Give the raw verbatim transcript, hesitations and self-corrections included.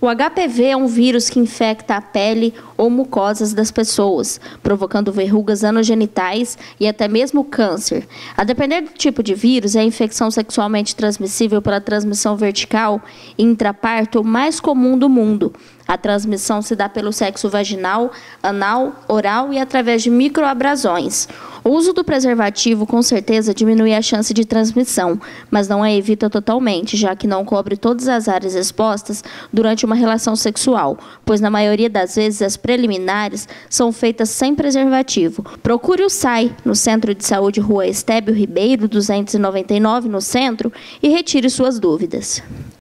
O H P V é um vírus que infecta a pele ou mucosas das pessoas, provocando verrugas anogenitais e até mesmo câncer. A depender do tipo de vírus, é a infecção sexualmente transmissível pela transmissão vertical e intraparto mais comum do mundo. A transmissão se dá pelo sexo vaginal, anal, oral e através de microabrasões. O uso do preservativo com certeza diminui a chance de transmissão, mas não a evita totalmente, já que não cobre todas as áreas expostas durante uma relação sexual, pois na maioria das vezes as preliminares são feitas sem preservativo. Procure o S A I no Centro de Saúde Rua Estébio Ribeiro, duzentos e noventa e nove, no centro, e retire suas dúvidas.